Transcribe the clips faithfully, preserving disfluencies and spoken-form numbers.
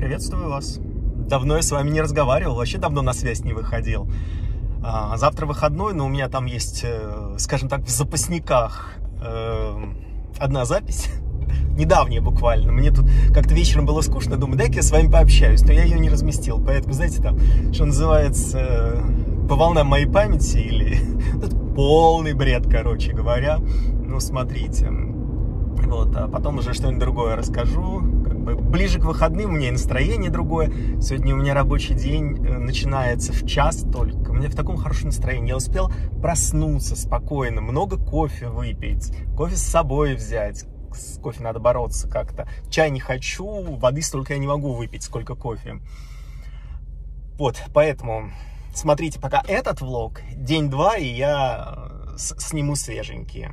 Приветствую вас. Давно я с вами не разговаривал, вообще давно на связь не выходил. А, завтра выходной, но у меня там есть, скажем так, в запасниках одна запись, недавняя буквально. Мне тут как-то вечером было скучно, думаю, дай-ка я с вами пообщаюсь, но я ее не разместил. Поэтому, знаете, там, что называется, по волнам моей памяти или полный бред, короче говоря. Ну, смотрите. Вот, а потом уже что-нибудь другое расскажу. Как бы ближе к выходным у меня и настроение другое. Сегодня у меня рабочий день начинается в час только. У меня в таком хорошем настроении. Я успел проснуться спокойно, много кофе выпить, кофе с собой взять. С кофе надо бороться как-то. Чай не хочу, воды столько я не могу выпить, сколько кофе. Вот, поэтому смотрите пока этот влог. День-два, и я сниму свеженькие.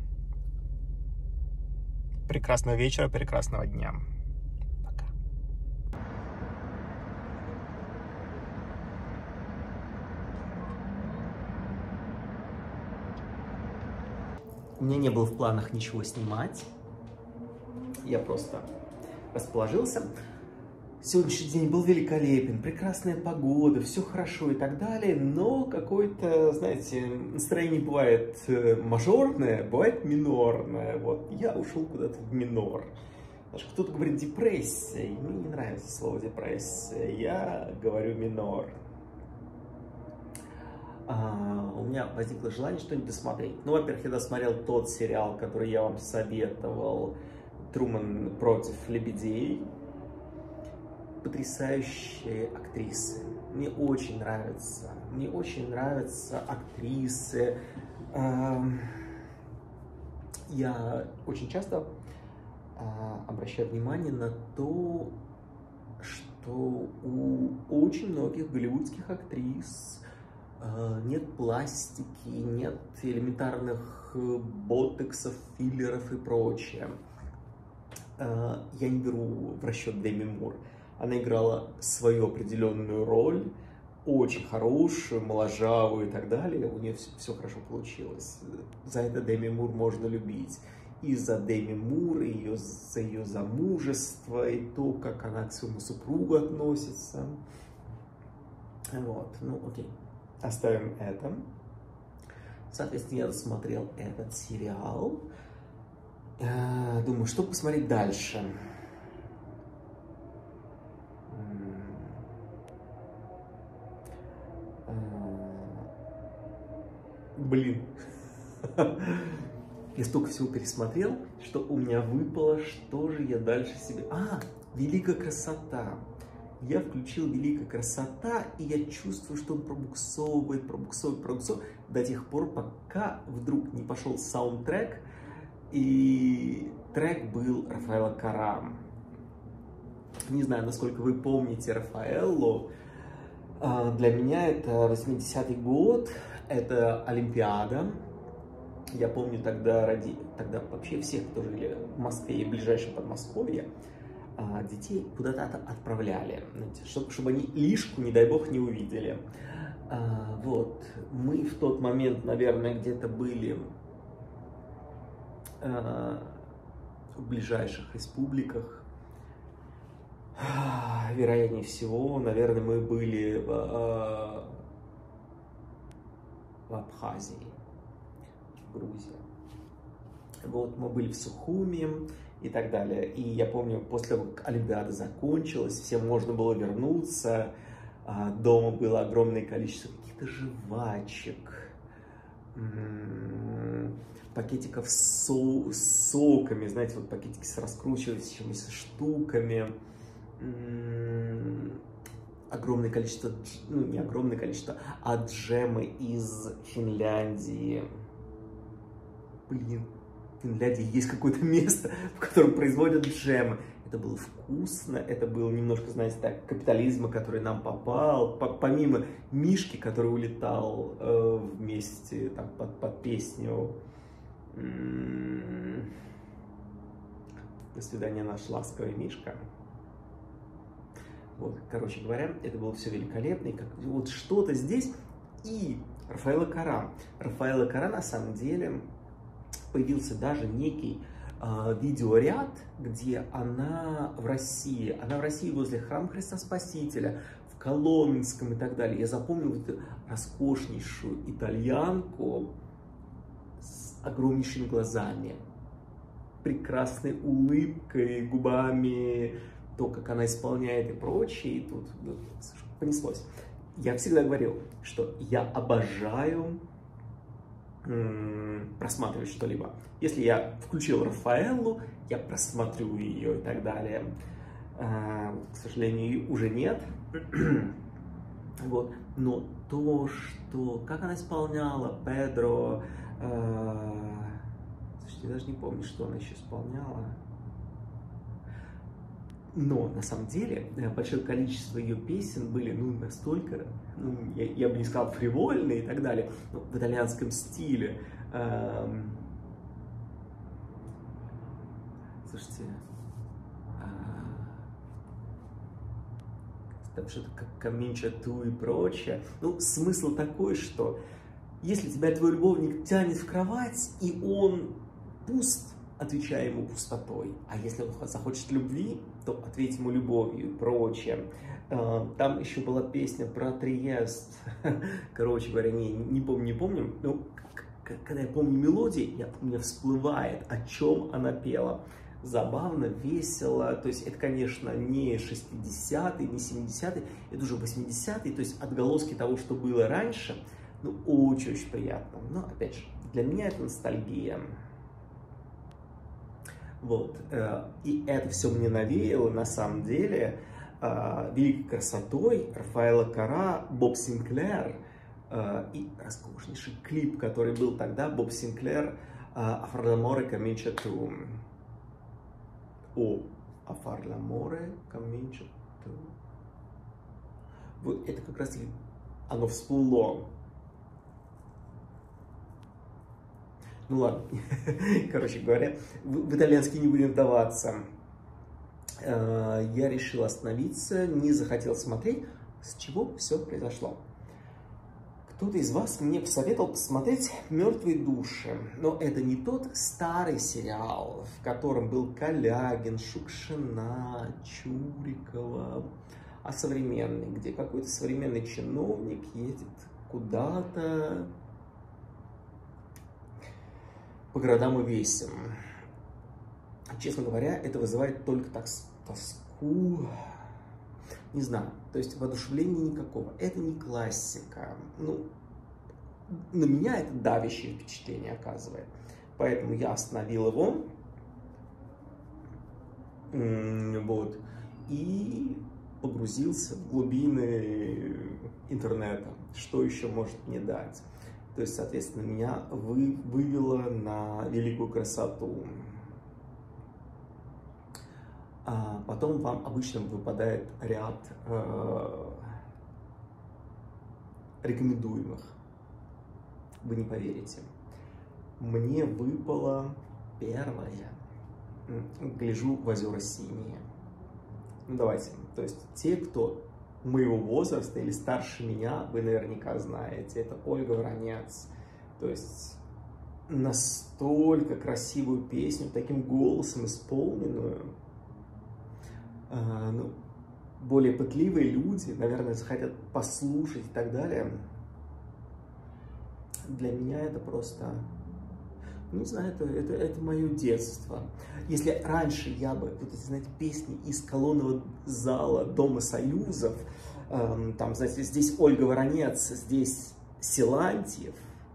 Прекрасного вечера, прекрасного дня. Пока. У меня не было в планах ничего снимать. Я просто расположился. Сегодняшний день был великолепен, прекрасная погода, все хорошо и так далее, но какое-то, знаете, настроение бывает мажорное, бывает минорное. Вот, я ушел куда-то в минор. Даже кто-то говорит депрессия, и мне не нравится слово депрессия, я говорю минор. А, у меня возникло желание что-нибудь досмотреть. Ну, во-первых, я досмотрел тот сериал, который я вам советовал, «Трумэн против лебедей». Потрясающие актрисы. Мне очень нравятся. Мне очень нравятся актрисы. Я очень часто обращаю внимание на то, что у очень многих голливудских актрис нет пластики, нет элементарных ботоксов, филлеров и прочее. Я не беру в расчет Деми Мур. Она играла свою определенную роль, очень хорошую, моложавую и так далее. У нее все, все хорошо получилось. За это Деми Мур можно любить. И за Деми Мур, и ее, за ее замужество, и то, как она к своему супругу относится. Вот, ну окей, оставим это. Соответственно, я досмотрел этот сериал. Думаю, что посмотреть дальше. Блин, я столько всего пересмотрел, что у меня выпало, что же я дальше себе... А, «Великая красота». Я включил «Великая красота», и я чувствую, что он пробуксовывает, пробуксовывает, пробуксовывает до тех пор, пока вдруг не пошел саундтрек, и трек был Рафаэла Каррà. Не знаю, насколько вы помните Рафаэллу. Для меня это восьмидесятый год, это Олимпиада. Я помню тогда, ради... тогда вообще всех, кто жили в Москве и в ближайшем Подмосковье, детей куда-то отправляли, чтобы, чтобы они лишку, не дай бог, не увидели. Вот. Мы в тот момент, наверное, где-то были в ближайших республиках. Вероятнее всего, наверное, мы были в, в Абхазии, в Грузии. Вот, мы были в Сухуми и так далее. И я помню, после того, как Олимпиада закончилась, всем можно было вернуться. Дома было огромное количество каких-то жвачек, пакетиков с, со с соками, знаете, вот пакетики с раскручивающимися штуками. Огромное количество, ну не огромное количество, а джемы из Финляндии. Блин, в Финляндии есть какое-то место, в котором производят джемы. Это было вкусно, это было немножко, знаете, так, капитализма, который нам попал, помимо Мишки, который улетал э, вместе там, под, под песню «До свидания, наш ласковый Мишка». Вот, короче говоря, это было все великолепно. И как, вот что-то здесь. И Рафаэла Каррà. Рафаэла Каррà на самом деле появился даже некий э, видеоряд, где она в России, она в России возле храма Христа Спасителя, в Коломенском и так далее. Я запомнил эту роскошнейшую итальянку с огромнейшими глазами, прекрасной улыбкой, губами, то, как она исполняет и прочее, и тут ну, понеслось. Я всегда говорил, что я обожаю м- просматривать что-либо. Если я включил Рафаэллу, я просмотрю ее и так далее. А, к сожалению, уже нет. Вот. Но то, что... Как она исполняла Педро... А, слушайте, я даже не помню, что она еще исполняла. Но, на самом деле, большое количество ее песен были, ну, настолько, ну, я, я бы не сказал, фривольные и так далее, но в итальянском стиле. Эм... Слушайте, там что-то как Каминча Ту и прочее. Ну, смысл такой, что если тебя твой любовник тянет в кровать, и он пуст, отвечай ему пустотой. А если он захочет любви, то ответь ему любовью и прочее. Там еще была песня про Триест. Короче говоря, не, не помню, не помню. Но когда я помню мелодию, я, у меня всплывает, о чем она пела. Забавно, весело. То есть это, конечно, не шестидесятые, не семидесятые, это уже восьмидесятые. То есть отголоски того, что было раньше. Ну, очень-очень приятно. Но, опять же, для меня это ностальгия. Вот, и это все мне навеяло, на самом деле, великой красотой Рафаэла Каррà, Боб Синклер и роскошнейший клип, который был тогда, Боб Синклер, «A far l'amore comincia tu». О, «A far l'amore comincia tu». Вот это как раз оно всплыло. Ну ладно, короче говоря, в, в итальянский не будем вдаваться. Я решил остановиться, не захотел смотреть, с чего все произошло. Кто-то из вас мне посоветовал посмотреть «Мертвые души», но это не тот старый сериал, в котором был Калягин, Шукшина, Чурикова, а современный, где какой-то современный чиновник едет куда-то по городам и весям. Честно говоря, это вызывает только тоску, не знаю, то есть воодушевления никакого. Это не классика. Ну, на меня это давящее впечатление оказывает. Поэтому я остановил его. Вот. И погрузился в глубины интернета. Что еще может мне дать? То есть, соответственно, меня вы, вывело на великую красоту. А потом вам обычно выпадает ряд э, рекомендуемых. Вы не поверите. Мне выпало первое. «Гляжу в озера синие». Ну, давайте. То есть, те, кто моего возраста или старше меня, вы наверняка знаете, это Ольга Воронец. То есть настолько красивую песню, таким голосом исполненную. А, ну, более пытливые люди, наверное, захотят послушать и так далее. Для меня это просто, не знаю, это, это, это мое детство. Если раньше я бы, вот эти, знаете, песни из колонного зала Дома Союзов, эм, там, знаете, здесь Ольга Воронец, здесь Силантьев,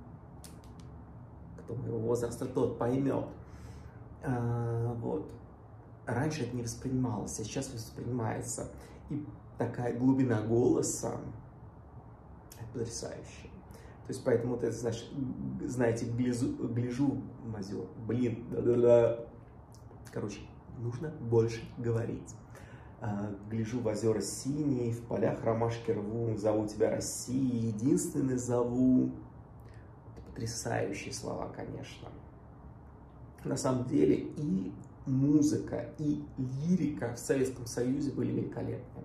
кто моего возраста, тот поймет. А, вот. Раньше это не воспринималось, а сейчас воспринимается. И такая глубина голоса, это потрясающе. То есть, поэтому, вот это, значит, знаете, гляжу, гляжу, мазю, блин, да-да-да. Короче, нужно больше говорить. А, гляжу в озера синие, в полях ромашки рву, зову тебя России, единственный зову. Это потрясающие слова, конечно. На самом деле и музыка, и лирика в Советском Союзе были великолепны.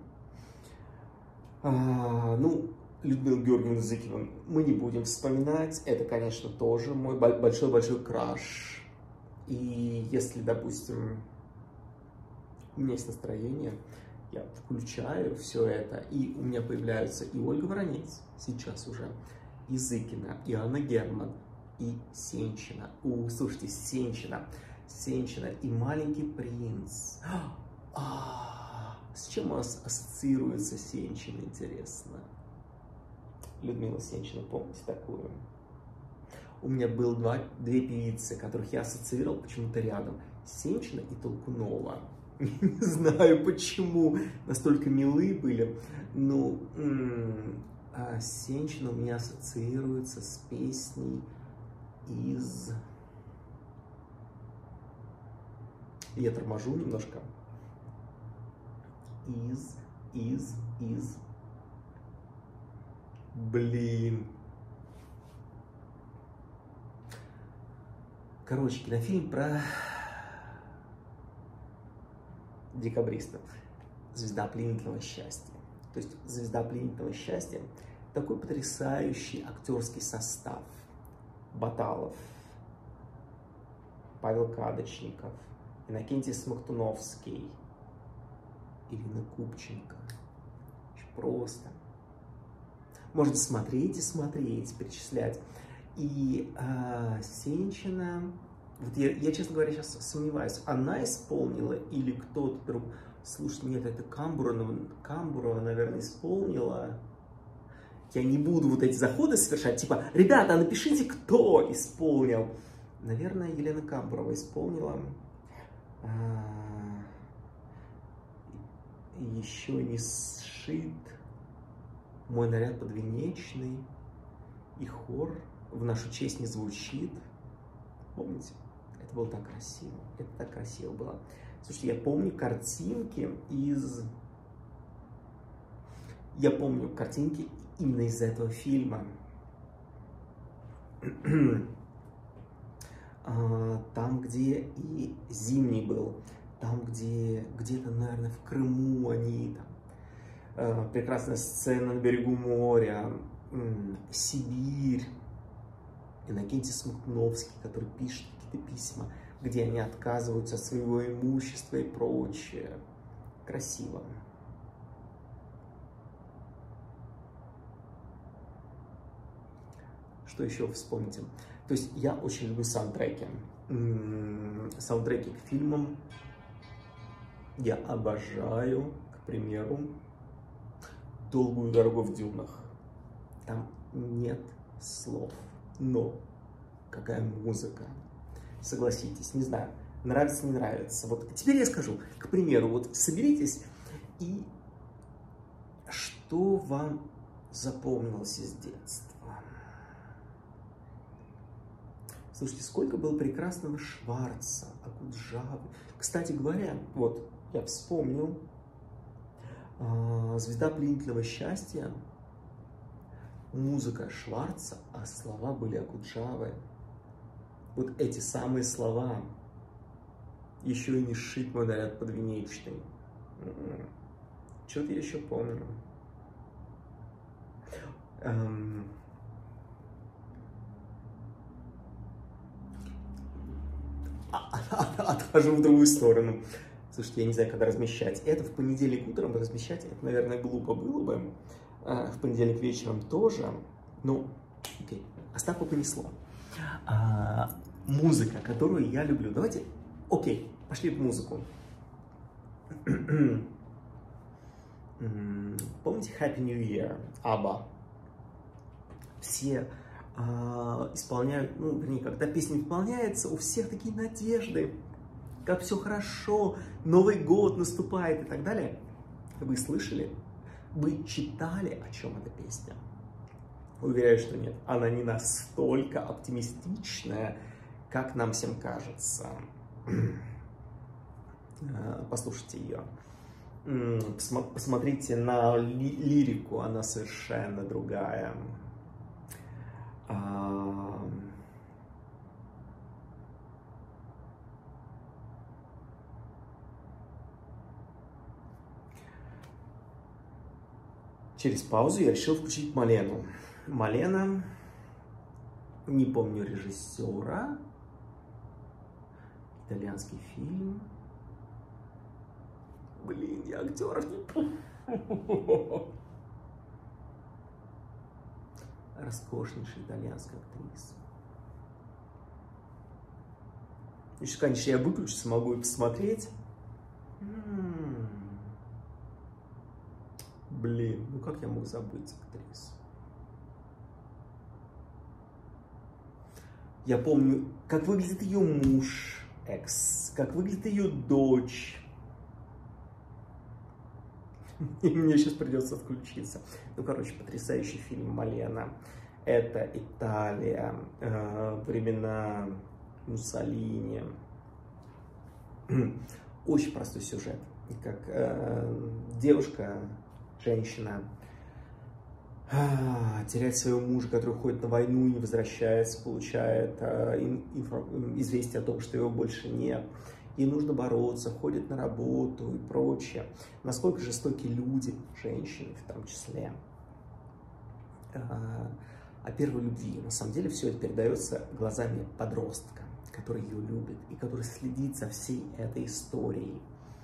А, ну, Людмилу Георгиевну Зыкину мы не будем вспоминать. Это, конечно, тоже мой большой-большой краш. И если, допустим, у меня есть настроение, я включаю все это, и у меня появляются и Ольга Воронец, сейчас уже, и Зыкина, и Анна Герман, и Сенчина. У, слушайте, Сенчина, Сенчина и Маленький принц. А, с чем у нас ассоциируется Сенчина, интересно? Людмила Сенчина, помните такую? У меня было два, две певицы, которых я ассоциировал почему-то рядом. Сенчина и Толкунова. Не знаю почему, настолько милые были. Ну, а Сенчина у меня ассоциируется с песней из... Я торможу немножко. Из, из, из... Блин. Короче, кинофильм про декабристов. Звезда пленительного счастья. То есть звезда пленительного счастья — такой потрясающий актерский состав. Баталов, Павел Кадочников, Иннокентий Смоктуновский, Ирина Купченко. Просто. Можно смотреть и смотреть, перечислять. И а, Сенчина, вот я, я, честно говоря, сейчас сомневаюсь, она исполнила или кто-то друг. Слушай, нет, это Камбурова, Камбурова, наверное, исполнила. Я не буду вот эти заходы совершать, типа, ребята, напишите, кто исполнил. Наверное, Елена Камбурова исполнила. А, еще не сшит мой наряд подвенечный, и хор в нашу честь не звучит. Помните? Это было так красиво. Это так красиво было. Слушайте, я помню картинки из... Я помню картинки именно из этого фильма. Там, где и Зимний был. Там, где где-то, наверное, в Крыму они там. Прекрасная сцена на берегу моря. Сибирь. Иннокентий Смоктуновский, который пишет какие-то письма, где они отказываются от своего имущества и прочее. Красиво. Что еще вспомните? То есть я очень люблю саундтреки. Саундтреки к фильмам. Я обожаю, к примеру, «Долгую дорогу в дюнах». Там нет слов. Но какая музыка. Согласитесь, не знаю, нравится, не нравится. Вот теперь я скажу, к примеру, вот соберитесь, и что вам запомнилось из детства? Слушайте, сколько было прекрасного Шварца, Акуджавы. Кстати говоря, вот я вспомнил, «Звезда пленительного счастья», музыка Шварца, а слова были Акуджавы. Вот эти самые слова. Еще и не сшить мой наряд подвенечный. Что-то я еще помню. Эм... Отхожу в другую сторону. Слушайте, я не знаю, когда размещать. Это в понедельник утром размещать, это, наверное, глупо было бы. В понедельник вечером тоже. Ну, окей. Остапа понесло. А, музыка, которую я люблю. Давайте, окей, пошли в музыку. Помните Happy New Year? Абба. Все а, исполняют, ну, вернее, когда песня исполняется, у всех такие надежды, как все хорошо, Новый год наступает и так далее. Вы слышали? Вы читали, о чем эта песня? Уверяю, что нет. Она не настолько оптимистичная, как нам всем кажется. Послушайте ее. Посмотрите на ли лирику, она совершенно другая. Через паузу я решил включить Малену. Малена, не помню режиссера, итальянский фильм. Блин, я актеров не помню. Роскошнейшая итальянская актриса. Если, конечно, я выключу, смогу и посмотреть. М-м-м. Блин, ну как я мог забыть актрису? Я помню, как выглядит ее муж, экс, как выглядит ее дочь. И мне сейчас придется отключиться. Ну, короче, потрясающий фильм «Малена». Это Италия, э, времена Муссолини. Очень простой сюжет. Как э, девушка, женщина, э, теряет своего мужа, который уходит на войну и не возвращается, получает э, инфо, известие о том, что его больше нет. Ей нужно бороться, ходит на работу и прочее. Насколько жестокие люди, женщины в том числе. О первой любви. На самом деле все это передается глазами подростка, который ее любит и который следит за всей этой историей.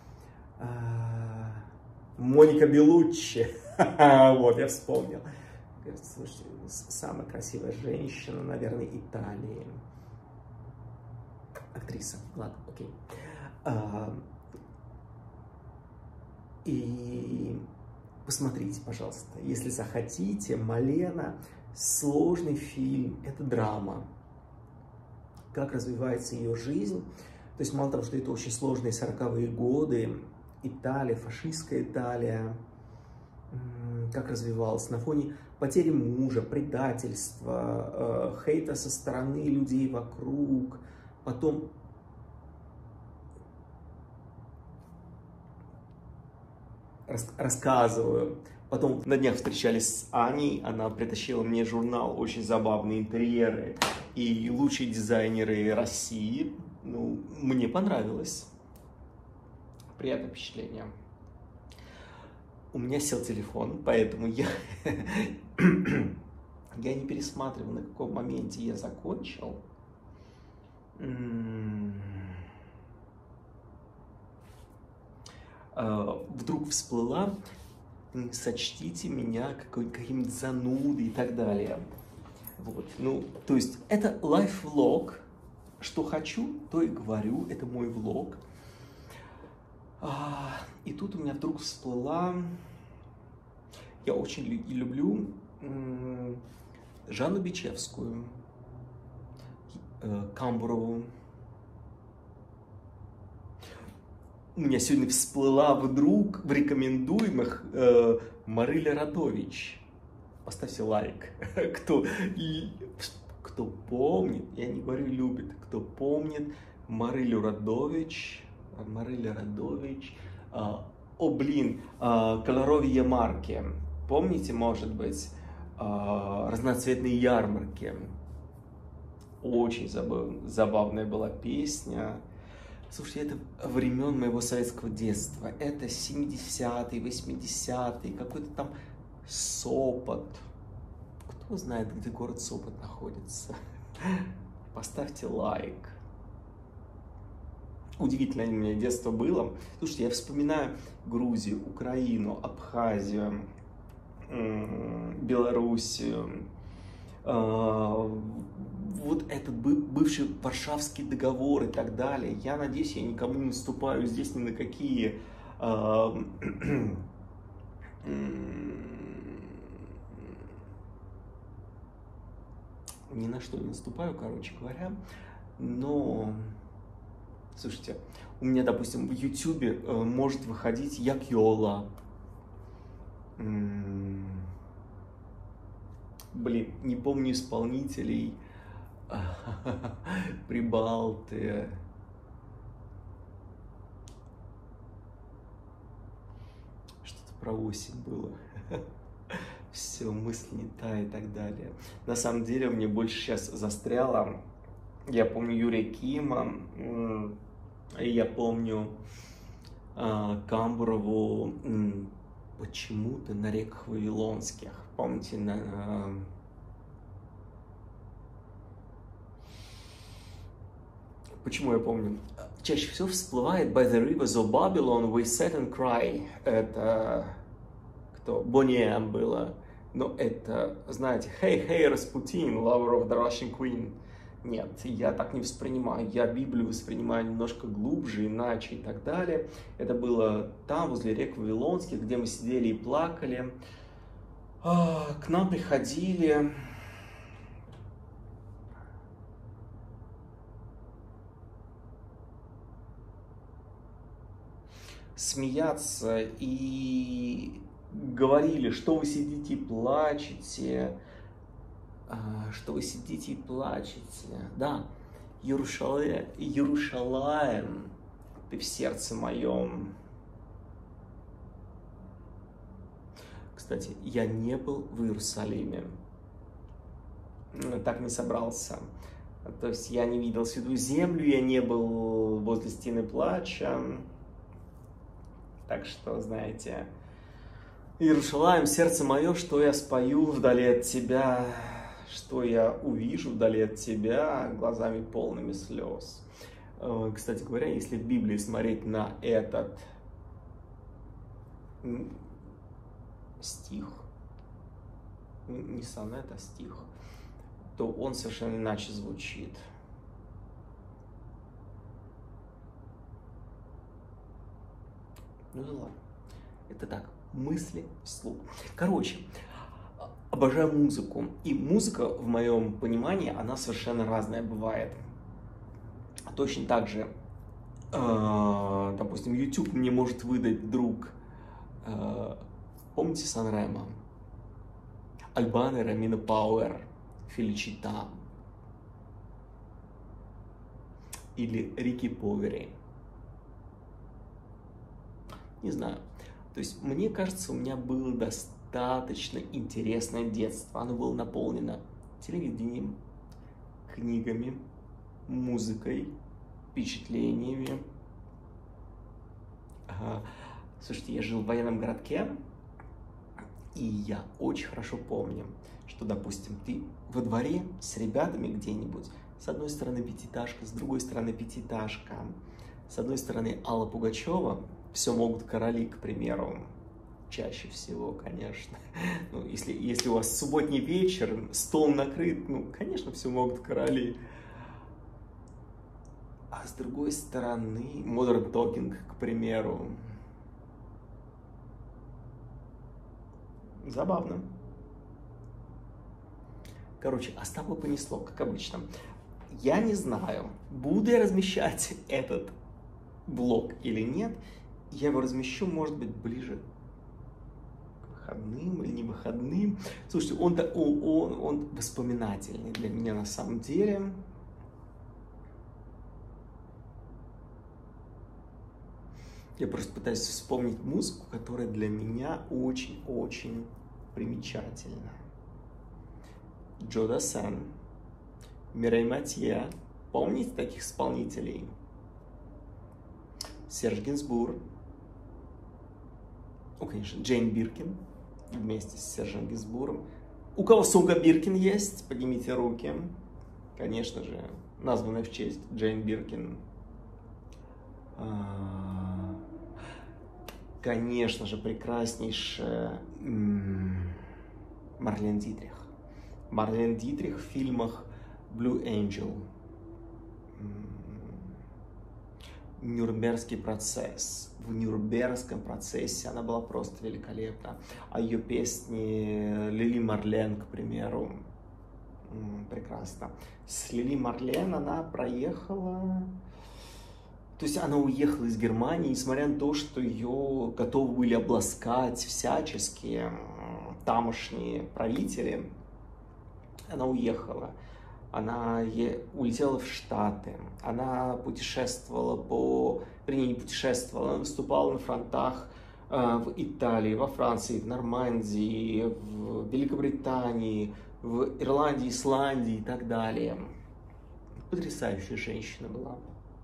Моника Белуччи. Вот, я вспомнил. Слушайте, самая красивая женщина, наверное, Италии. Актриса. Ладно, окей. И посмотрите, пожалуйста, если захотите, «Малена» — сложный фильм, это драма. Как развивается ее жизнь. То есть мало того, что это очень сложные сороковые годы, Италия, фашистская Италия, как развивалась на фоне потери мужа, предательства, хейта со стороны людей вокруг, потом рассказываю. Потом на днях встречались с Аней, она притащила мне журнал «Очень забавные интерьеры» и лучшие дизайнеры России. Ну, мне понравилось. Приятное впечатление. У меня сел телефон, поэтому я, я не пересматривал, на каком моменте я закончил. Вдруг всплыла, сочтите меня каким-нибудь занудой и так далее. Вот. Ну, то есть это лайф-влог. Что хочу, то и говорю. Это мой влог. А, и тут у меня вдруг всплыла... Я очень люблю Жанну Бичевскую, Камбурову. У меня сегодня всплыла вдруг в рекомендуемых э, Марыля Радович. Поставьте лайк. Кто, и, кто помнит, я не говорю любит, кто помнит Марылю Радович, Марыля Радович, э, о блин, э, «Колоровье марки». Помните, может быть, э, «Разноцветные ярмарки». Очень забав, забавная была песня. Слушайте, это времен моего советского детства. Это семидесятые, восьмидесятые, какой-то там Сопот. Кто знает, где город Сопот находится? Поставьте лайк. Удивительное у меня детство было. Слушайте, я вспоминаю Грузию, Украину, Абхазию, Белоруссию. Вот этот бывший Варшавский договор и так далее. Я надеюсь, я никому не наступаю здесь ни на какие ни на что не наступаю, короче говоря. Но, слушайте, у меня, допустим, в Ютубе может выходить Якьола. Блин, не помню исполнителей. Прибалты. Что-то про осень было. Все, мысли не та и так далее. На самом деле, мне больше сейчас застряло. Я помню Юрия Кима. И я помню Камбурову почему-то на реках Вавилонских. Помните, на... почему я помню? Чаще всего всплывает By the rivers of Babylon we sat and cry. Это кто? Bonnie M было. Но это, знаете, Hey, hey, Rasputin, lover of the Russian Queen. Нет, я так не воспринимаю. Я Библию воспринимаю немножко глубже, иначе и так далее. Это было там, возле рек Вавилонских, где мы сидели и плакали. К нам приходили... смеяться и говорили, что вы сидите и плачете, что вы сидите и плачете. Да, Иерушалаем, Иерушалаем, ты в сердце моем. Кстати, я не был в Иерусалиме, так не собрался. То есть я не видел Святую Землю, я не был возле стены плача. Так что, знаете, Иерушалаем, сердце мое, что я спою вдали от тебя, что я увижу вдали от тебя глазами полными слез. Кстати говоря, если в Библии смотреть на этот стих, не сонет, а стих, то он совершенно иначе звучит. Ну да ладно, это так, мысли вслух. Короче, обожаю музыку. И музыка, в моем понимании, она совершенно разная бывает. Точно так же, э, допустим, YouTube мне может выдать вдруг, э, помните Сан-Ремо? Альбано, Ромина Пауэр, Феличита. Или Рики Повери. Не знаю. То есть, мне кажется, у меня было достаточно интересное детство. Оно было наполнено телевидением, книгами, музыкой, впечатлениями. Ага. Слушайте, я жил в военном городке, и я очень хорошо помню, что, допустим, ты во дворе с ребятами где-нибудь, с одной стороны пятиэтажка, с другой стороны пятиэтажка, с одной стороны Алла Пугачева, «Все могут короли», к примеру, чаще всего, конечно. Ну, если, если у вас субботний вечер, стол накрыт, ну, конечно, «Все могут короли». А с другой стороны, Modern Talking, к примеру. Забавно. Короче, Остапа понесло, как обычно. Я не знаю, буду я размещать этот блог или нет. Я его размещу, может быть, ближе к выходным или не выходным. Слушайте, он, он, он воспоминательный для меня на самом деле. Я просто пытаюсь вспомнить музыку, которая для меня очень-очень примечательна. Джо Дассен, Мирей Матье. Помните таких исполнителей? Серж Гинзбург. Ну, конечно, Джейн Биркин вместе с Сержем Гинзбургом. У кого сумка Биркин есть? Поднимите руки. Конечно же, названная в честь Джейн Биркин. Конечно же, прекраснейшая Марлен Дитрих. Марлен Дитрих в фильмах Blue Angel, Нюрнбергский процесс. В Нюрнбергском процессе она была просто великолепна. А ее песни Лили Марлен, к примеру, прекрасно. С Лили Марлен она проехала... То есть она уехала из Германии, несмотря на то, что ее готовы были обласкать всяческие тамошние правители. Она уехала. Она улетела в Штаты, она путешествовала по... Вернее, не путешествовала, она выступала на фронтах э, в Италии, во Франции, в Нормандии, в Великобритании, в Ирландии, Исландии и так далее. Потрясающая женщина была.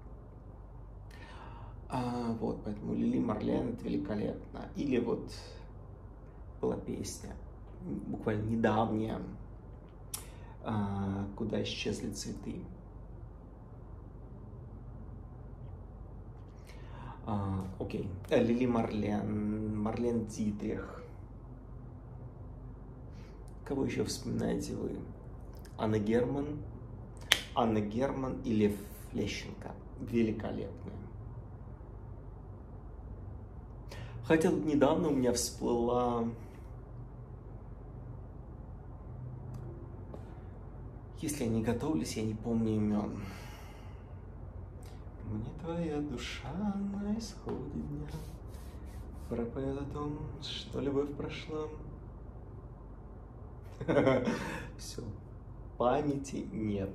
А, вот, поэтому Лили Марлен — это великолепно. Или вот была песня, буквально недавняя, «Куда исчезли цветы». А, окей. Лили Марлен, Марлен Дитрих. Кого еще вспоминаете вы? Анна Герман. Анна Герман и Лев Лещенко. Великолепные. Хотя тут недавно у меня всплыла... Если я не готовлюсь, я не помню имен. Мне твоя душа на исходе дня пропоет о том, что любовь прошла. Все, памяти нет.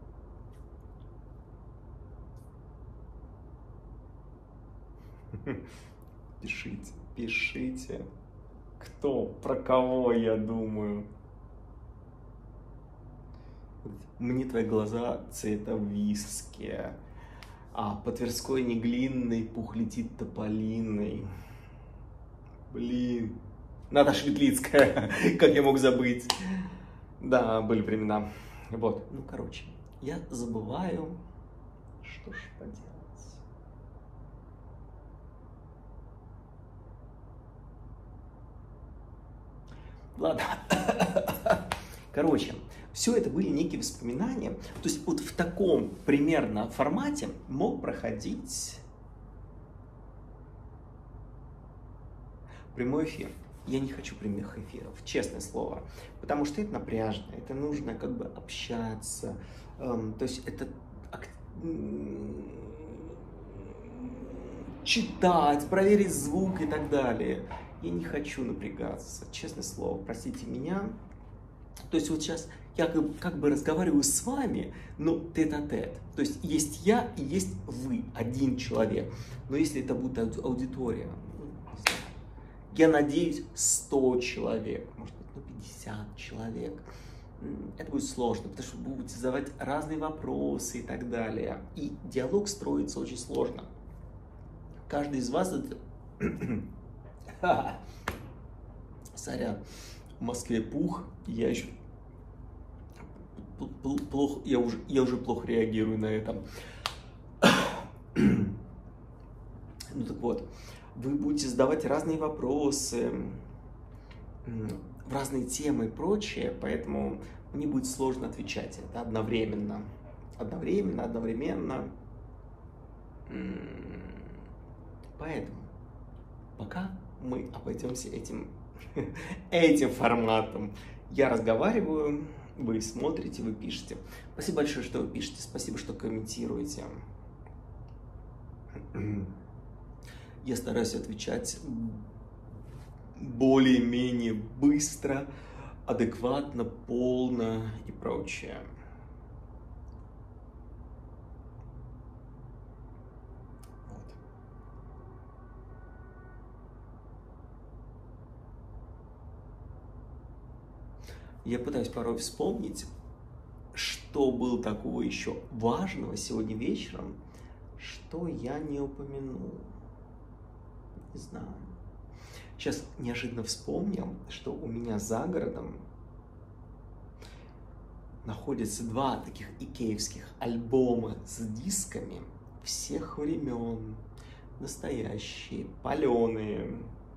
Пишите, пишите, кто, про кого я думаю. Мне твои глаза цвета виски, а по Тверской неглинной пух летит тополиной. Блин, Наташа Ветлицкая, как я мог забыть. Да, были времена. Вот, ну короче, я забываю, что ж поделать. Ладно, короче, все это были некие воспоминания. То есть вот в таком примерно формате мог проходить прямой эфир. Я не хочу прямых эфиров, честное слово, потому что это напряжно, это нужно как бы общаться, эм, то есть это читать, проверить звук и так далее. Я не хочу напрягаться, честное слово, простите меня. То есть вот сейчас я как бы, как бы разговариваю с вами, но тет-а-тет. То есть есть я и есть вы, один человек. Но если это будет аудитория, ну, не знаю, я надеюсь, сто человек, может быть, ну, пятьдесят человек, это будет сложно, потому что вы будете задавать разные вопросы и так далее. И диалог строится очень сложно. Каждый из вас... Сорян, в Москве пух, я еще плохо, я уже, я уже плохо реагирую на это. Ну так вот, вы будете задавать разные вопросы, в разные темы и прочее, поэтому мне будет сложно отвечать это одновременно. Одновременно, одновременно. Поэтому пока мы обойдемся этим, этим форматом. Я разговариваю, вы смотрите, вы пишете. Спасибо большое, что вы пишете, спасибо, что комментируете. Я стараюсь отвечать более-менее быстро, адекватно, полно и прочее. Я пытаюсь порой вспомнить, что было такого еще важного сегодня вечером, что я не упомянул. Не знаю. Сейчас неожиданно вспомнил, что у меня за городом находятся два таких икеевских альбома с дисками всех времен. Настоящие, паленые.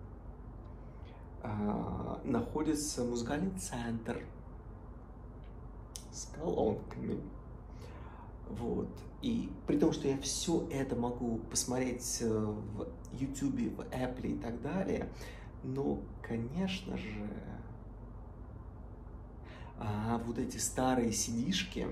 А, находится музыкальный центр с колонками. Вот. И при том, что я все это могу посмотреть в YouTube, в Apple и так далее, но, конечно же, а, вот эти старые си-дишки,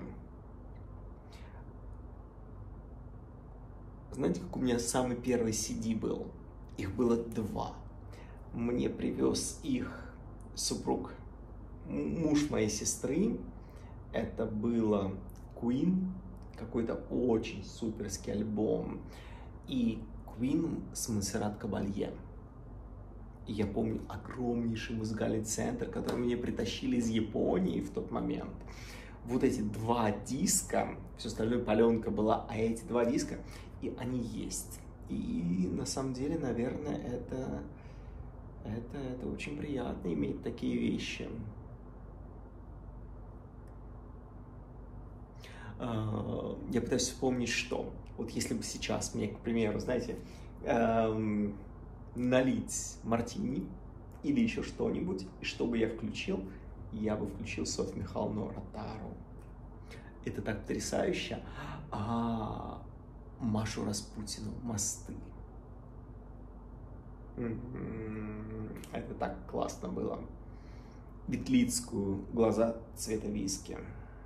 знаете, как у меня самый первый си ди был? Их было два. Мне привез их супруг, муж моей сестры. Это было Queen, какой-то очень суперский альбом. И Queen с Монсеррат Кабалье. И я помню огромнейший музыкальный центр, который мне притащили из Японии в тот момент. Вот эти два диска, все остальное паленка была, а эти два диска, и они есть. И на самом деле, наверное, это... Это, это очень приятно иметь такие вещи. Я пытаюсь вспомнить, что. Вот если бы сейчас мне, к примеру, знаете, эм, налить мартини или еще что-нибудь, и что бы я включил, я бы включил Софью Михайловну Ротару. Это так потрясающе. А Машу Распутину «Мосты». Это так классно было. Ветлицкую «Глаза цвета виски».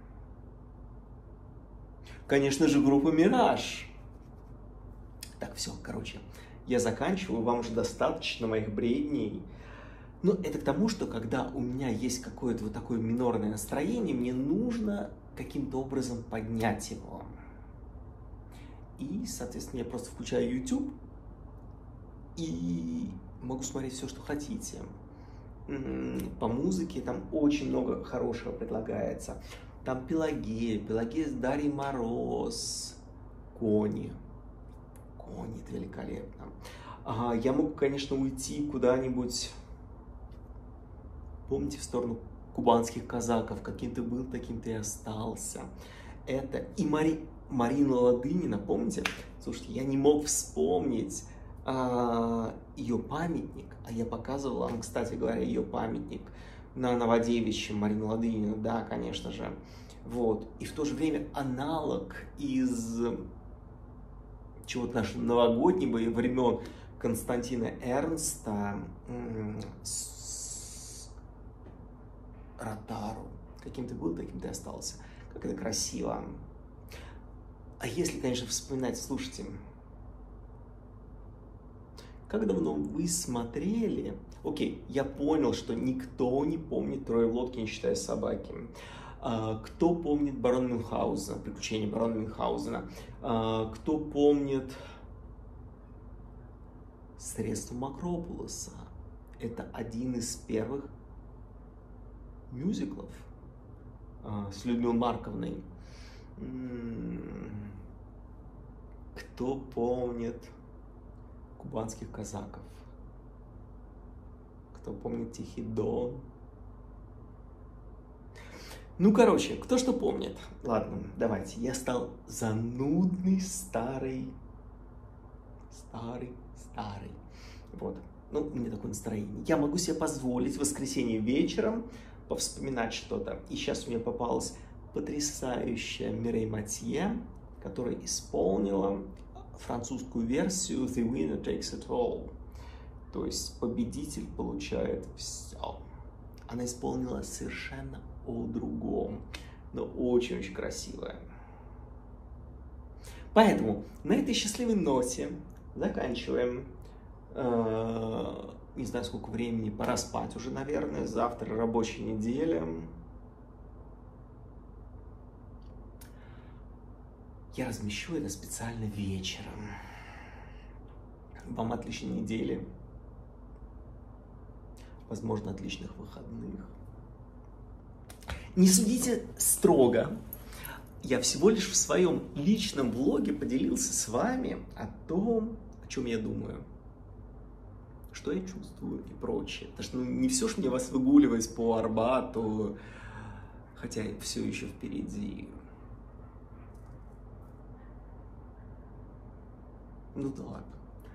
Конечно же, группа «Мираж». Так, все, короче, я заканчиваю, вам уже достаточно моих бредней. Но это к тому, что когда у меня есть какое-то вот такое минорное настроение, мне нужно каким-то образом поднять его. И, соответственно, я просто включаю YouTube и могу смотреть все, что хотите. По музыке там очень много хорошего предлагается. Там Пелагея, Пелагея с Дарьей Мороз, Кони. Кони, это великолепно. Ага, я могу, конечно, уйти куда-нибудь, помните, в сторону кубанских казаков. Каким ты был, таким ты и остался. Это и Мари... Марина Ладынина, помните? Слушайте, я не мог вспомнить а, ее памятник, а я показывал вам, кстати говоря, ее памятник на Новодевичьем, Марина Ладынина, да, конечно же. Вот. И в то же время аналог из чего-то нашего новогоднего времен Константина Эрнста с Ротару. Каким ты был, таким ты остался. Как это красиво. А если, конечно, вспоминать, слушайте, как давно вы смотрели... Окей, я понял, что никто не помнит «Трое в лодке, не считая собаки». А, кто помнит барона Мюнхгаузена, «Приключения барона Мюнхгаузена»? А, кто помнит «Средства Макропулоса»? Это один из первых мюзиклов а, с Людмилой Марковной. Кто помнит «Кубанских казаков»? Кто помнит «Тихий Дон»? Ну, короче, кто что помнит. Ладно, давайте. Я стал занудный, старый, старый, старый. Вот. Ну, у меня такое настроение. Я могу себе позволить в воскресенье вечером повспоминать что-то. И сейчас у меня попалась потрясающая Мирей Матье, которая исполнила французскую версию «The winner takes it all». То есть победитель получает все. Она исполнила совершенно о другом, но очень-очень красивая. Поэтому на этой счастливой ноте заканчиваем. Не знаю, сколько времени, пора спать уже, наверное. Завтра рабочая неделя. Я размещу это специально вечером. Вам отличной недели. Возможно, отличных выходных. Не судите строго. Я всего лишь в своем личном блоге поделился с вами о том, о чем я думаю, что я чувствую и прочее. Потому что ну, не все ж мне вас выгуливать по Арбату, хотя все еще впереди. Ну да ладно.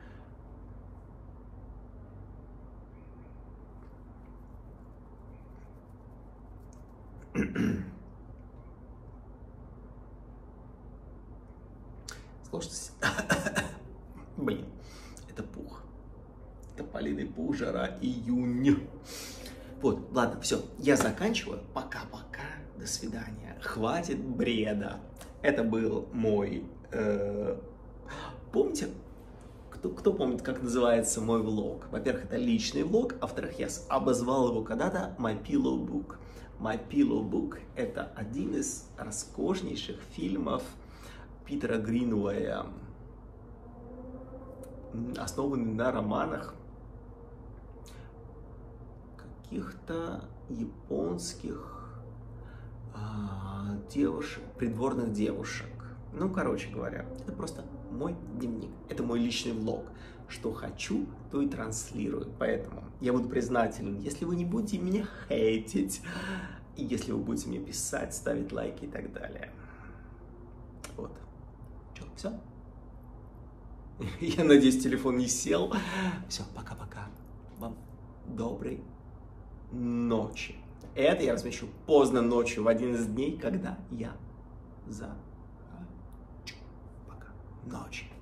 Слушайте, блин, это пух. Тополиный пух, жара, июнь. Вот, ладно, все, я заканчиваю. Пока-пока, до свидания. Хватит бреда. Это был мой... Э, помните, кто, кто помнит, как называется мой влог? Во-первых, это личный влог, а во-вторых, я обозвал его когда-то My Pillow Book. My Pillow Book – это один из роскошнейших фильмов Питера Гринуэя, основанный на романах каких-то японских а, девушек, придворных девушек. Ну, короче говоря, это просто мой дневник, это мой личный влог. Что хочу, то и транслирую. Поэтому я буду признателен, если вы не будете меня хейтить, и если вы будете мне писать, ставить лайки и так далее. Вот. Что, все? Я надеюсь, телефон не сел. Все, пока-пока. Вам доброй ночи. Это я размещу поздно ночью, в один из дней, когда я за... Пока. Ночи.